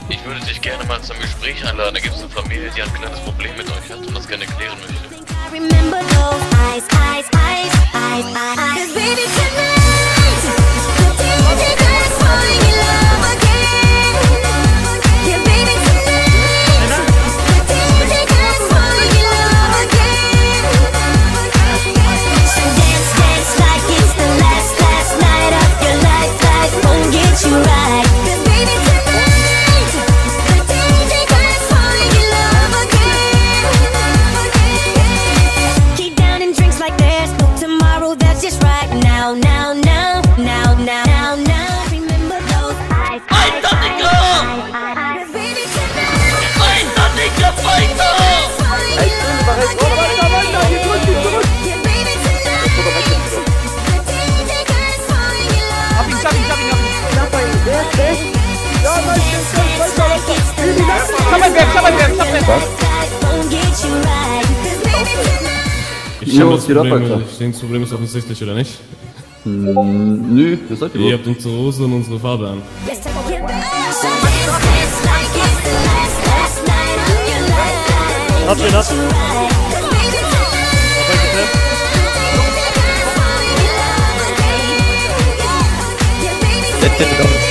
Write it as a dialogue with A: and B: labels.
A: Ich würde dich gerne mal zum Gespräch einladen. Da gibt es eine Familie, die ein kleines Problem mit euch hat und das gerne klären möchte.
B: Ich denke, das Problem ist offensichtlich, oder nicht?
C: Nö, was seid ihr?
B: Ihr habt unsere Hose und unsere Farbe an.
C: Bitte.